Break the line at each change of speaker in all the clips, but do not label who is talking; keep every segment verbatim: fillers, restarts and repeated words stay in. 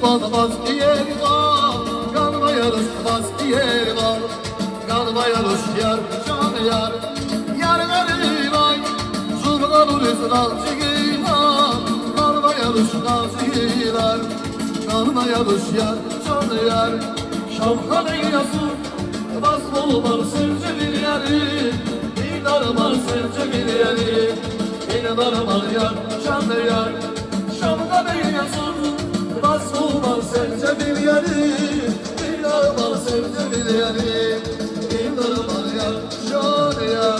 baz baz yeri var, kanma yarış baz yeri var, kanma yarış yar can yar, yar gari vay, zurga nuriz nazcılar, kanma yarış nazcılar, kanma yarış yar can yar, şapkanı yazın, baz bulmar sevce bir yeri, dinarmar sevce bir yeri, dinarmar yar can yar, şapkanı yazın. Basılmaz sevce bir yeri, dinarmaz sevce bir yeri, dinarmaz yar, can yar.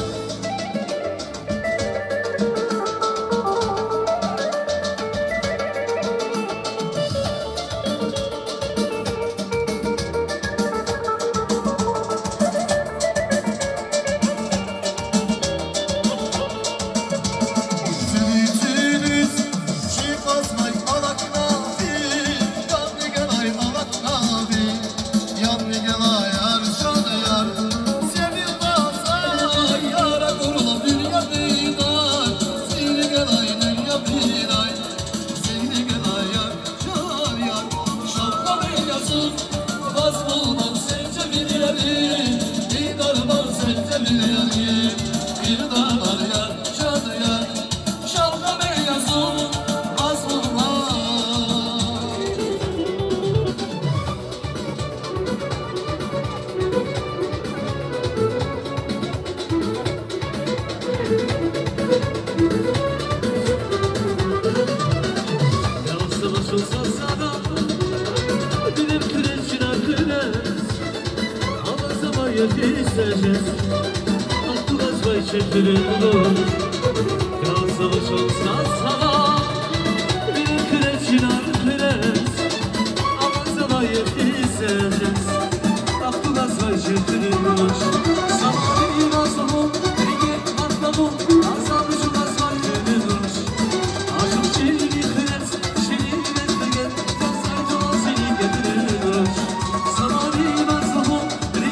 Yetişeceğiz, aklımız vay çekilir olur. Ya savaş olsa sana, benim küreçin arkırız. Ama sana yetişeceğiz, aklımız vay çekilir olur. Sana bir mazlum, bir atlamum, azamcı mazlar gönülür. Aşık çelini küret, çelini bekleyen, yazaydı o seni getirir. Sana bir mazlum,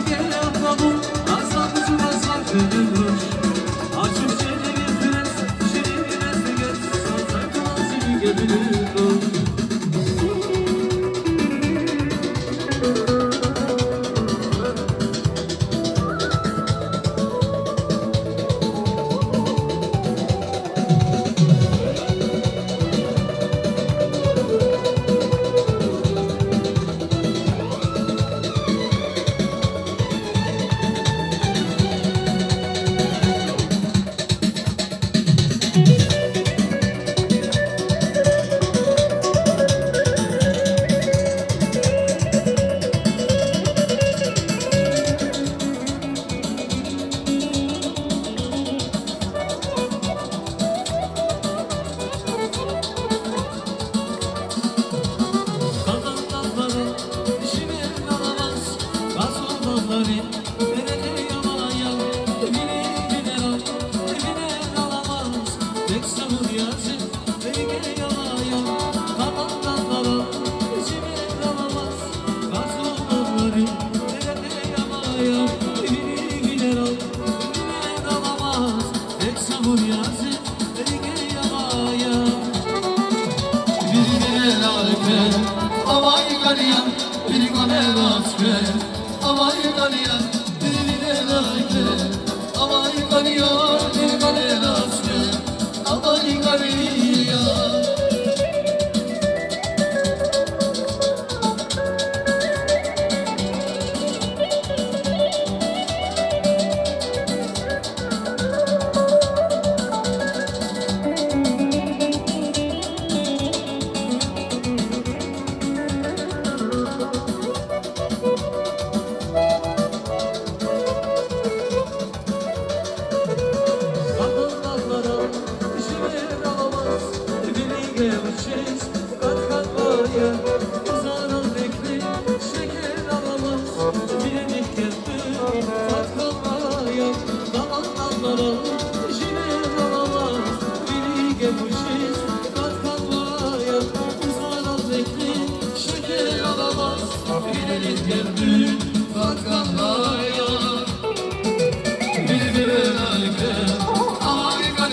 açık çelini küret, çelini bekleyen, yazaydı o seni getirir.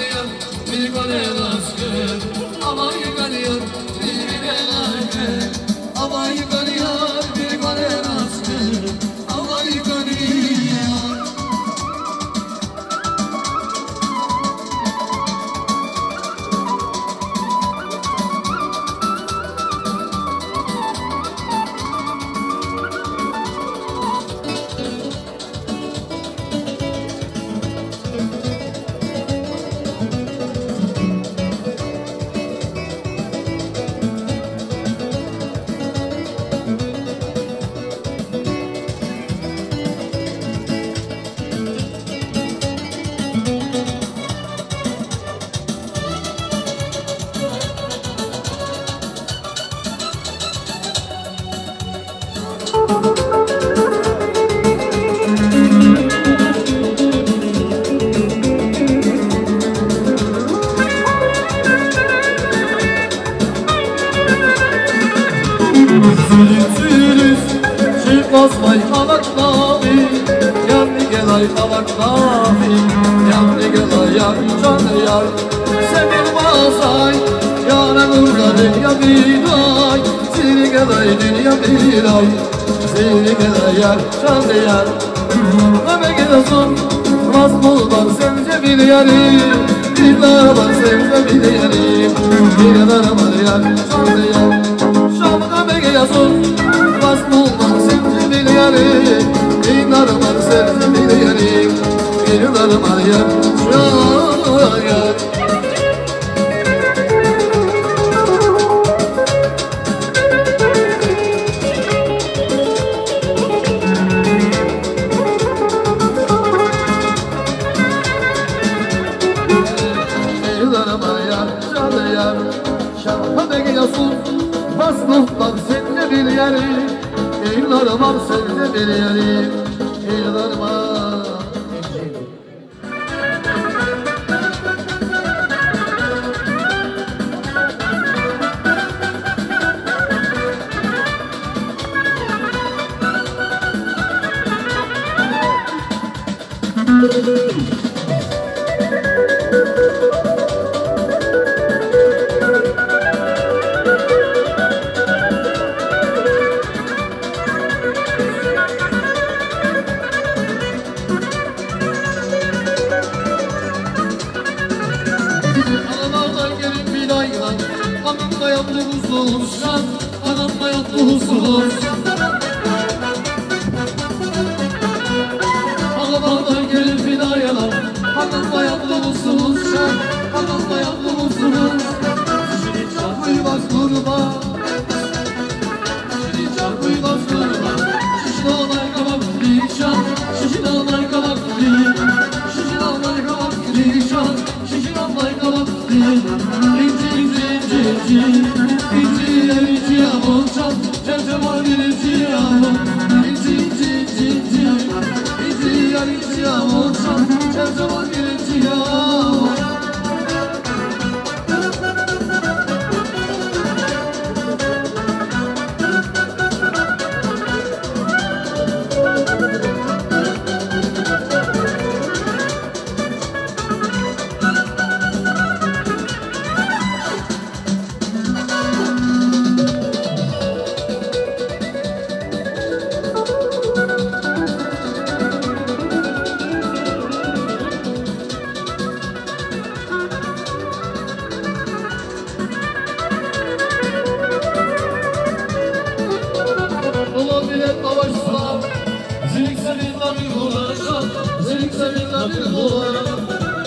Bir gole aşkı, ama bir gole, bir gole aşkı. Sülüs sülüs çıkmaz vay kavakları Yanni gel ay kavakları Yanni gel ay yar can yar Sevilmez ay Yâre burada dünya bir ay Seni gel ay dünya bir ay Seni gel ay yar can yar Öme gidiyorsun Rasmoldan sence bir yarim Dillarıma sence bir yarim Bir yadarıma yar can yar Şam'da me gidiyorsun Rasmoldan sence bir yarim Dillarıma sence bir yarim Bir yadarıma yar can yar Vasfıflar seninle bir yeri Eylarım var seninle bir yeri Eylarım var Anamla yattı huzur şan, anamla yattı huzur Ağalardan gelir fidayalar, anamla yattı huzur şan, anamla yattı huzur Şişini çarpıyı bas durma, şişini çarpıyı bas durma Şişin almay kabak dişan, şişin almay kabak dişan Şişin almay kabak dişan, şişin almay kabak dişan İnci inci yavulcan, cevcemal inci yavul İnci inci inci inci İnci yar inci yavulcan, cevcemal inci yavul Zilik seninle bir uğraşan, zilik seninle bir uğraşan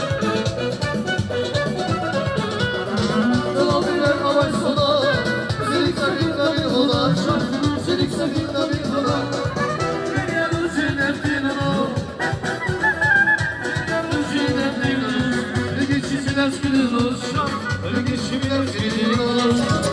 Yalan bilen avaçsana, zilik seninle bir uğraşan Zilik seninle bir uğraşan Dünyanın cennetin o Dünyanın cennetin o Bir geçişin eskinin oluşan Bir geçişin eskinin oluşan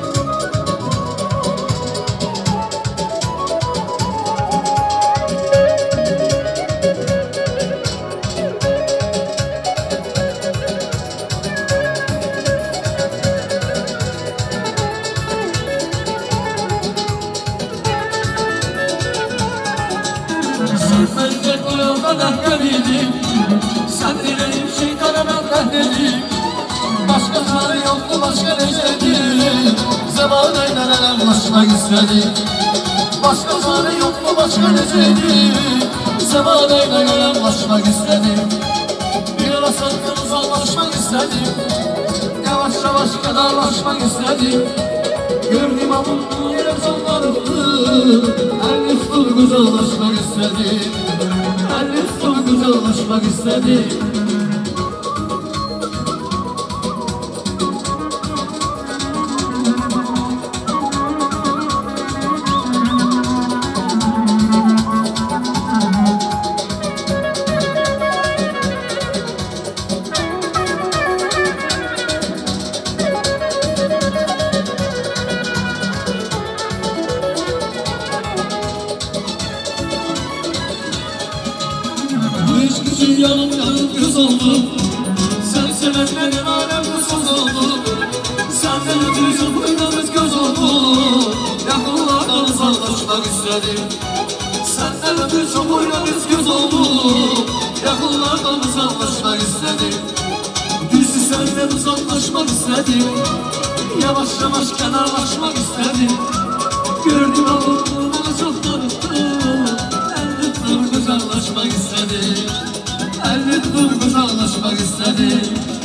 Sen dilerim şeytanına kahredim Başka çare yoktu başka necedim Zamanıyla anlaşmak istedim Başka çare yoktu başka necedim Zamanıyla anlaşmak istedim Bir ara sırtımız anlaşmak istedim Yavaş yavaş kadarlaşmak istedim Gördüm amın yere sonlarını Elif dur güzellaşmak istedim Elif dur güzellaşmak istedim Yanım yanım istedim. Senden ötürü çok oynarız göz oldum. Yakınlardan uzaklaşmak istedim. Düzü senden uzaklaşmak istedim. Yavaş yavaş kenarlaşmak istedim. Gördüm ama bana çok tanıttı. El tuttum kucaklaşmak istedim. El tuttum kucaklaşmak istedim.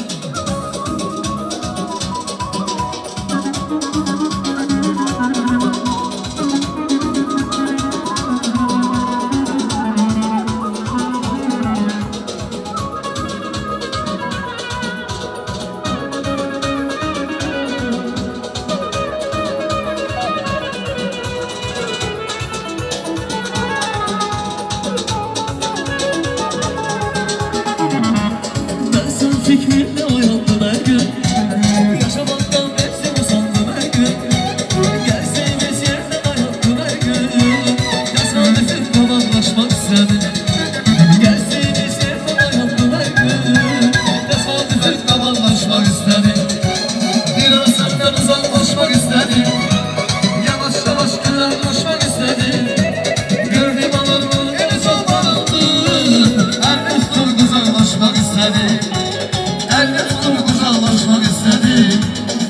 Fikrimle uyandım her gün. Yaşamaktan nefsim usandım her gün. Gelseğimiz yerden ayrıldım her gün. Tesadüfün tamamlaşmak istedim. Gelseğimiz yerden ayrıldım her gün. Tesadüfün tamamlaşmak istedim.
Biraz senden uzaklaşmak istedim. Yavaş yavaş kenarlaşmak istedim. Gördüm alırım eli sollanıldı. El tuttum uzaklaşmak istedim. Elle tutup kucaklaşmak istedim.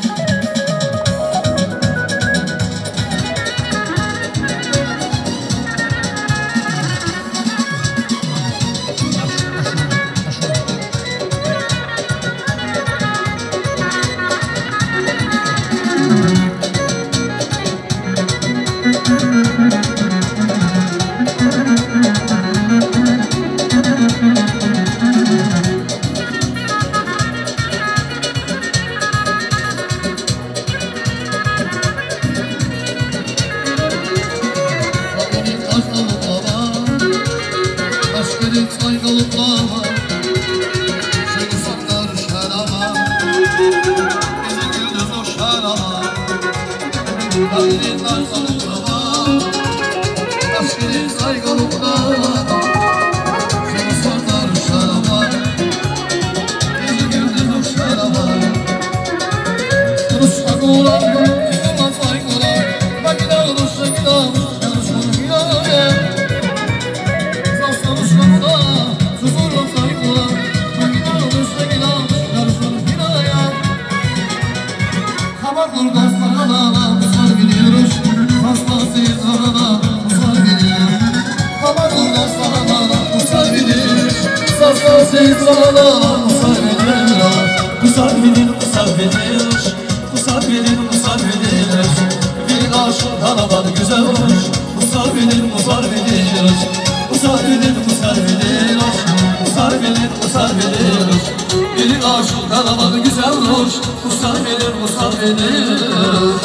Musabidin musabidin, musabidin musabidin. Bir aşık kalabalık güzel olmuş. Musabidin musabidin, musabidin musabidin, musabidin musabidin. Bir aşık kalabalık güzel olmuş. Musabidin musabidin.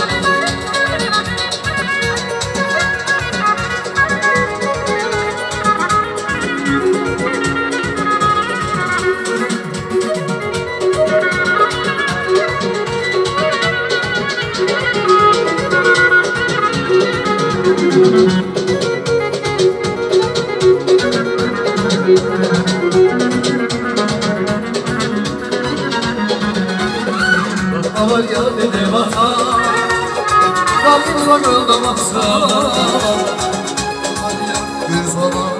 Hava geldi de bana, kapıma gölde baksana. Bir zaman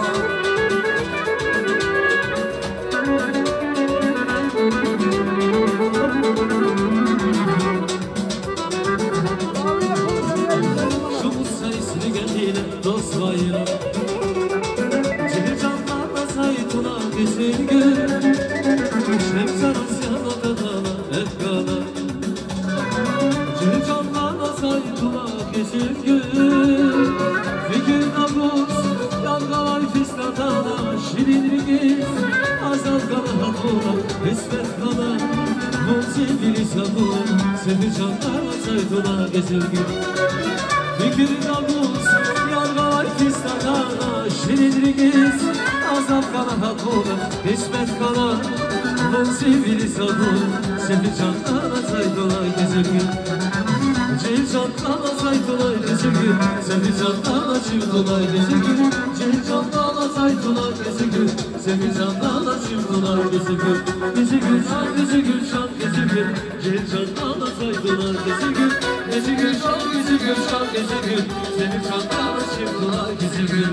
Şu sayısını geldiğine dost bayram. Cihir canlarla saytuna geçir gün. Hep sarılsın o kadala hep kala. Cihir canlarla saytuna geçir gün. Fikir nabuz yangalar fiskatana. Şirin rigiz azal kala hakuna. Hesbet kala bu sevgili sabun. Sefir canlarla saytuna geçir gün. Fikir nabuz yangalar fiskatana. Şirin rigiz azal kala hakuna. Hesbet kala bu sevgili sabun. Sefir canlarla saytuna geçir gün. Cihir canlarla saytuna geçir gün. Sefir canlarla çiftuna geçir gün. Cihir canlarla saytuna geçir gün. Sefir canlarla çiftuna geçir gün. Geçir gün şan geçir gün şan geçir gün. Cihir canlarla saytuna geçir gün. gece gül çal gece gül çal gece gül seni çanlara çıktılar gece gül.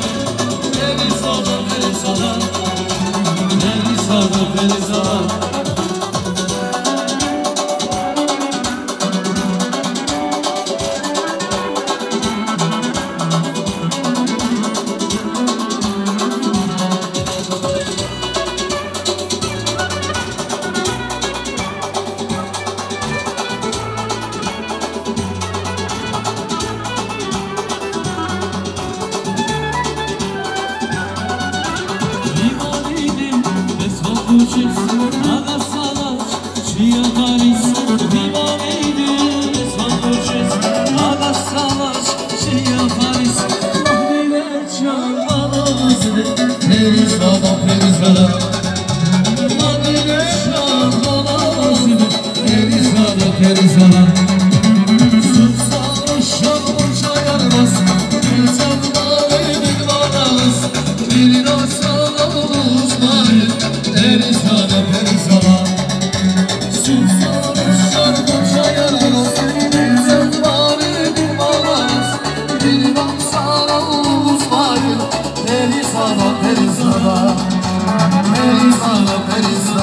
Elisa, Elisa,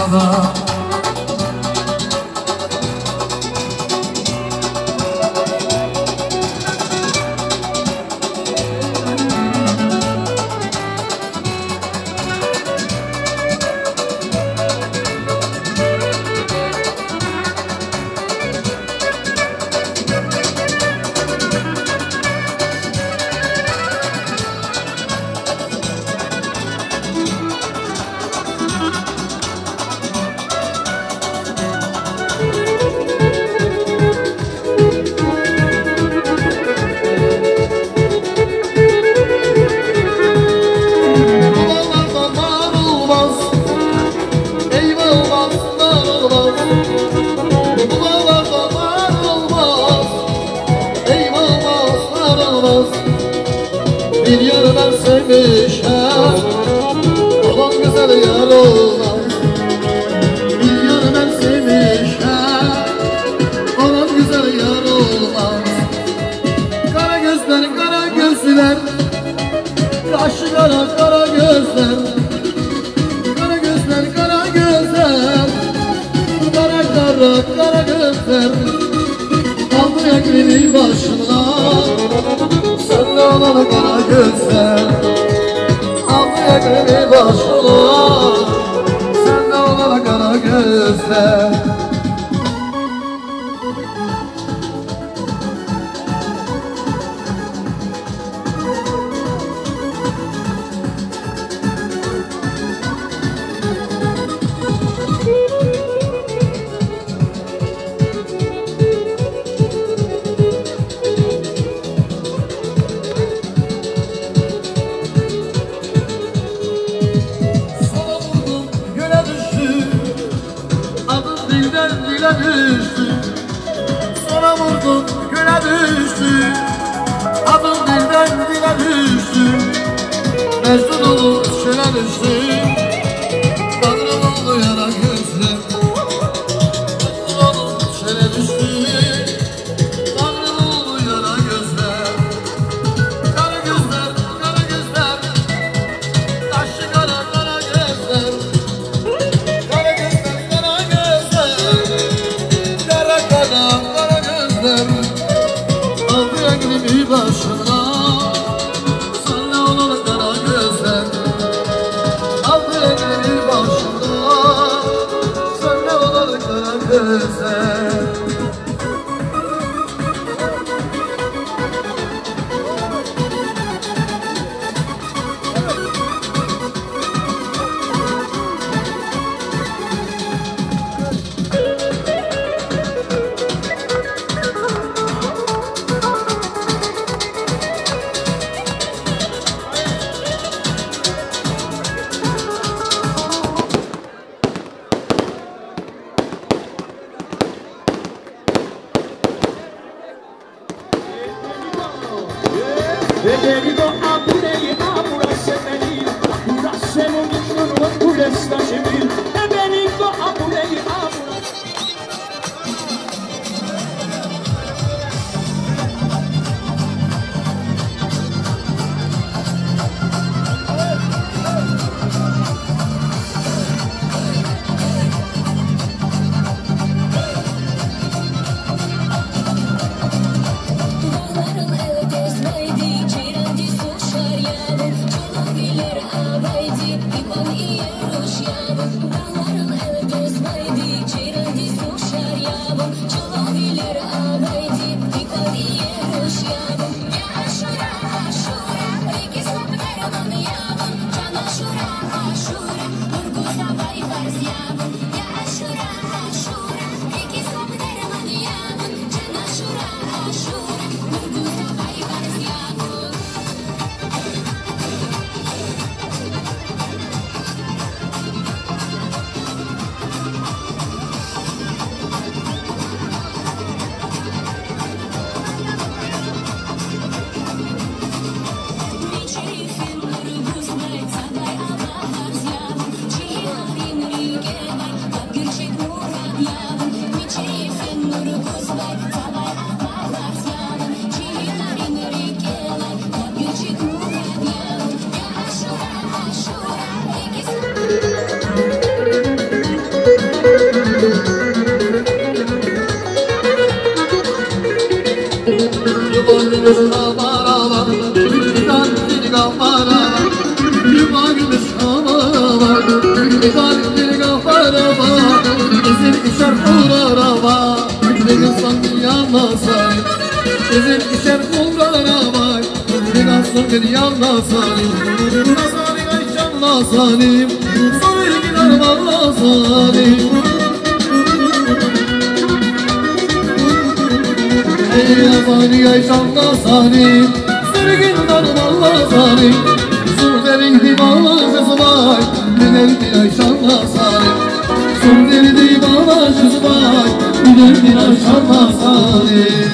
sana. Bir yarıdan sevmişem, babam güzel yar olmaz. Bir yarıdan sevmişem, babam güzel yar olmaz. Kara gözler, kara gözler, kaşı kara, kara gözler. Kara gözler, kara gözler, kara kara, kara gözler. Aldı ekmeği başımdan, sen de olana kara gözler. Aldı ekmeği başımdan, sen de olana kara gözler. Sonra vurdum güne düştü, adım dilden dile düştü. Mecnun olup şöyle düştü, tanrım oldu yara gözler. Mecnun olup şöyle düştü, tanrım oldu yara gözler. Kara gözler, kara gözler, taşı kara, kara gözler. Kara gözler, kara gözler, kara kara, kara gözler. Aldı eklimi başına, sen ne olur kara gözler. Aldı eklimi başına, sen ne olur kara gözler.
Venido a Purei, a Purace Meni, Purace Monichon, Purace Meni, venido a Purei, a Purace.
düşer uğrarama Birazdan bir yana sarayım Bizim düşer uğrarama Birazdan bir yana sarayım Nazarim ayşan nazarim Sonra gider valla zalim Ey nazarim ayşan nazarim Sonra gider valla zalim Zurderin divana sesi var Bilir bir ayşan nazarim Zurderin divana sesi var Bilir bir ayşan nazarim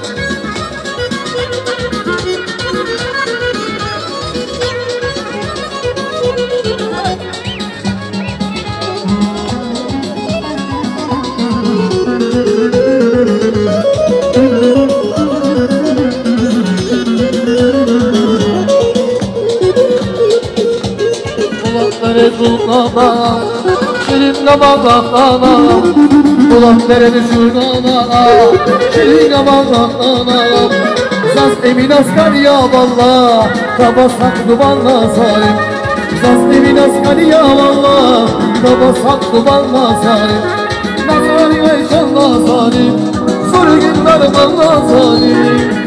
Zulkana, şirin namazana Kulak dereni şurnana, şirin namazana Zaz emin askar ya valla, kabasak dumanla salim Zaz emin askar ya valla, kabasak dumanla salim Nazari ayşanla salim, soru günler valla salim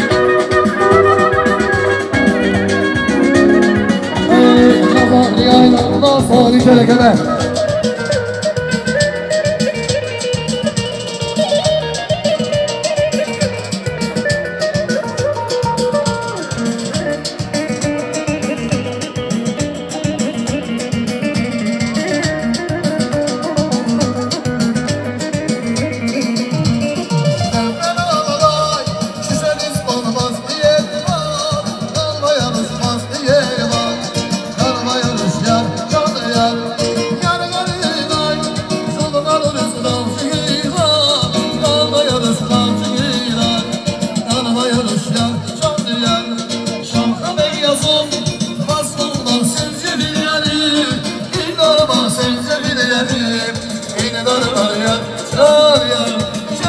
Allah sağlık şerekeme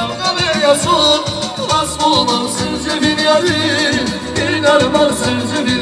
Asmollar sence bir yarim, bir narmar sence bir